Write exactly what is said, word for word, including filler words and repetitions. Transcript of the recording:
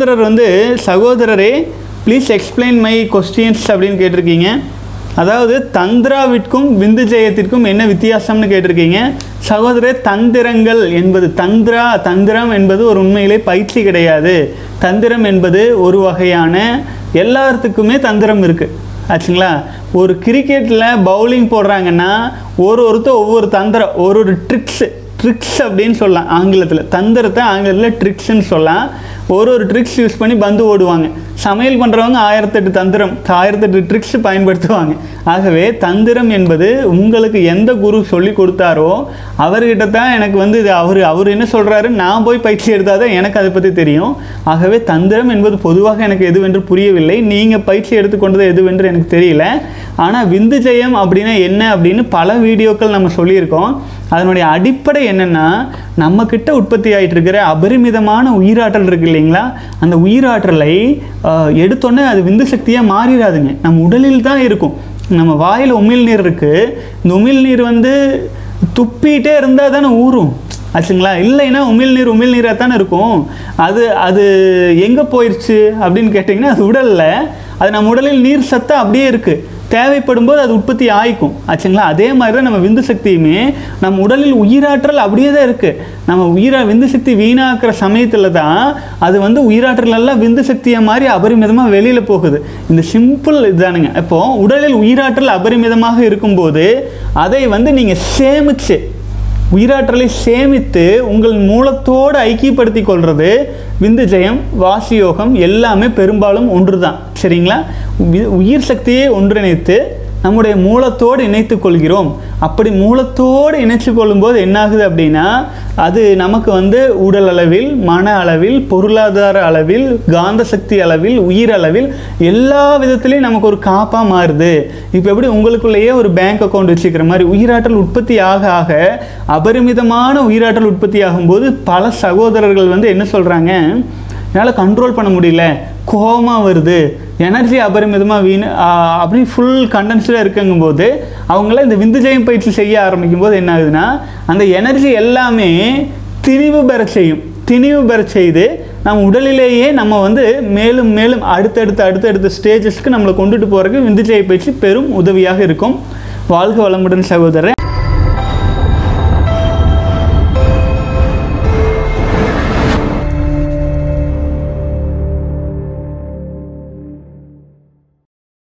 சகோதரர் வந்து சகோதரரே ப்ளீஸ் எக்ஸ்பிளைன் மை கொஸ்டின்ஸ் அப்படின்னு கேட்டிருக்கீங்க. அதாவது தந்திராவிற்கும் விந்து ஜெயத்திற்கும் என்ன வித்தியாசம்னு கேட்டிருக்கீங்க. சகோதரர், தந்திரங்கள் என்பது தந்திரா தந்திரம் என்பது ஒரு உண்மையிலே பயிற்சி கிடையாது. தந்திரம் என்பது ஒரு வகையான எல்லாத்துக்குமே தந்திரம் இருக்குது ஆச்சுங்களா. ஒரு கிரிக்கெட்டில் பவுலிங் போடுறாங்கன்னா ஒரு ஒருத்தர் ஒவ்வொரு தந்திரம் ஒரு ஒரு ட்ரிக்ஸு ட்ரிக்ஸ் அப்படின்னு சொல்லலாம் ஆங்கிலத்தில். தந்திரத்தை ஆங்கிலத்தில் ட்ரிக்ஸ்ன்னு சொல்லலாம். ஒரு ஒரு ட்ரிக்ஸ் யூஸ் பண்ணி பந்து ஓடுவாங்க. சமையல் பண்ணுறவங்க ஆயிரத்தெட்டு தந்திரம் ஆயிரத்தெட்டு ட்ரிக்ஸ் பயன்படுத்துவாங்க. ஆகவே தந்திரம் என்பது உங்களுக்கு எந்த குரு சொல்லி கொடுத்தாரோ அவர்கிட்ட தான் எனக்கு வந்து இது அவர் அவர் என்ன சொல்கிறாரு நான் போய் பயிற்சி எடுத்தால் தான் எனக்கு அதை பற்றி தெரியும். ஆகவே தந்திரம் என்பது பொதுவாக எனக்கு எதுவென்று புரியவில்லை. நீங்கள் பயிற்சி எடுத்துக்கொண்டது எதுவென்று எனக்கு தெரியல. ஆனால் விந்து ஜெயம் அப்படின்னா என்ன அப்படின்னு பல வீடியோக்கள் நம்ம சொல்லியிருக்கோம். அதனுடைய அடிப்படை என்னென்னா நம்மக்கிட்ட உற்பத்தி ஆகிட்டு இருக்கிற அபரிமிதமான உயிராற்றல் இருக்குது இல்லைங்களா. அந்த உயிராற்றலை எடுத்தோன்னே அது விந்து சக்தியாக மாறிடாதுங்க. நம்ம உடலில் தான் இருக்கும். நம்ம வாயில் உமிழ்நீர் இருக்குது. இந்த உமிழ்நீர் வந்து துப்பிகிட்டே இருந்தால் தானே ஊறும் ஆச்சுங்களா. இல்லைன்னா உமிழ்நீர் உமிழ்நீராக தானே இருக்கும். அது அது எங்கே போயிடுச்சு அப்படின்னு கேட்டிங்கன்னா அது உடலில் அது நம்ம உடலில் நீர் சத்தா அப்படியே இருக்குது. தேவைப்படும் போது அது உற்பத்தி ஆகிக்கும் ஆச்சுங்களா. அதே மாதிரி தான் நம்ம விந்து சக்தியுமே நம்ம உடலில் உயிராற்றல் அப்படியே தான் இருக்குது. நம்ம உயிரா விந்து சக்தி வீணாக்குற சமயத்தில் தான் அது வந்து உயிராற்றல் எல்லாம் விந்து சக்தியை மாதிரி அபரிமிதமாக வெளியில் போகுது. இந்த சிம்பிள் இதுதானுங்க. இப்போது உடலில் உயிராற்றல் அபரிமிதமாக இருக்கும்போது அதை வந்து நீங்கள் சேமித்து உயிராற்றலை சேமித்து உங்கள் மூலத்தோடு ஐக்கியப்படுத்தி கொள்வது விந்து ஜெயம் வாசியோகம் எல்லாமே பெரும்பாலும் ஒன்று தான் சரிங்களா. உயிர் சக்தியை ஒன்றிணைத்து நம்முடைய மூலத்தோடு இணைத்து கொள்கிறோம். அப்படி மூலத்தோடு இணைத்து கொள்ளும்போது என்னாகுது அப்படின்னா அது நமக்கு வந்து உடல் அளவில் மன அளவில் பொருளாதார அளவில் காந்த சக்தி அளவில் உயிர் அளவில் எல்லா விதத்துலேயும் நமக்கு ஒரு காப்பாக மாறுது. இப்போ எப்படி உங்களுக்குள்ளேயே ஒரு பேங்க் அக்கௌண்ட் வச்சுக்கிற மாதிரி உயிராற்றல் உற்பத்தி ஆக ஆக அபரிமிதமான உயிராற்றல் உற்பத்தி ஆகும்போது பல சகோதரர்கள் வந்து என்ன சொல்கிறாங்க, என்னால் கண்ட்ரோல் பண்ண முடியல, கோபமாக வருது, எனர்ஜி அபரிமிதமாக வீண் அப்படி ஃபுல் கண்டென்ஸ்டாக இருக்குங்கும்போது அவங்கள இந்த விந்து ஜெயம் பயிற்சி செய்ய ஆரம்பிக்கும் போது என்ன ஆகுதுன்னா அந்த எனர்ஜி எல்லாமே திணிவு பெற செய்யும். திணிவு பெற செய்து நம்ம உடலிலேயே நம்ம வந்து மேலும் மேலும் அடுத்தடுத்த அடுத்தடுத்த ஸ்டேஜஸ்க்கு நம்மளை கொண்டுட்டு போகிறதுக்கு விந்து ஜெய பயிற்சி பெரும் உதவியாக இருக்கும். வாழ்க வளமுடன் சகோதரன்.